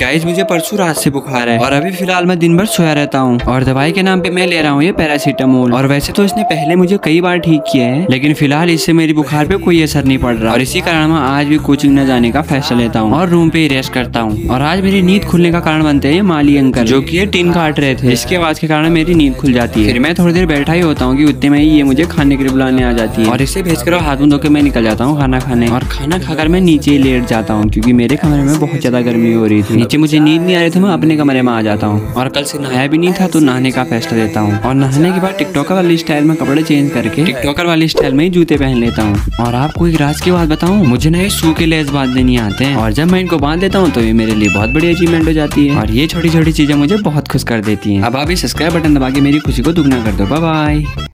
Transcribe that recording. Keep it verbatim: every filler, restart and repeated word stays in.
Guys मुझे परसों रात से बुखार है और अभी फिलहाल मैं दिन भर सोया रहता हूँ और दवाई के नाम पे मैं ले रहा हूँ ये पैरासीटामोल। और वैसे तो इसने पहले मुझे कई बार ठीक किया है, लेकिन फिलहाल इससे मेरी बुखार पे कोई असर नहीं पड़ रहा और इसी कारण मैं आज भी कोचिंग न जाने का फैसला लेता हूँ और रूम पे ही रेस्ट करता हूँ। और आज मेरी नींद खुलने का कारण बनते हैं ये माली अंकल, जो की टीन काट रहे थे। इसके आवाज के कारण मेरी नींद खुल जाती है। फिर मैं थोड़ी देर बैठा ही होता हूँ कि उतने में ही ये मुझे खाने के लिए बुलाने आ जाती है और इसे भेजकर हाथ मुंह धो के मैं निकल जाता हूँ खाना खाने। और खाना खाकर मैं नीचे ही लेट जाता हूँ क्योंकि मेरे कमरे में बहुत ज्यादा गर्मी हो रही थी। नीचे मुझे नींद नहीं आ रही थी, मैं अपने कमरे में आ जाता हूँ। और कल से नहाया भी नहीं था तो नहाने का फैसला लेता हूँ। और नहाने के बाद टिकटॉकर वाली स्टाइल में कपड़े चेंज करके टिकटॉकर वाली स्टाइल में ही जूते पहन लेता हूँ। और आपको एक राज की बात बताऊँ, मुझे ना ये शू के लेस बांधने नहीं आते हैं और जब मैं इनको बांध देता हूँ तो ये मेरे लिए बहुत बड़ी अचीवमेंट हो जाती है। और ये छोटी छोटी चीजें मुझे बहुत खुश कर देती है। अब आप इस सब्सक्राइब बटन दबा के मेरी खुशी को दुगना कर दो। Bye bye.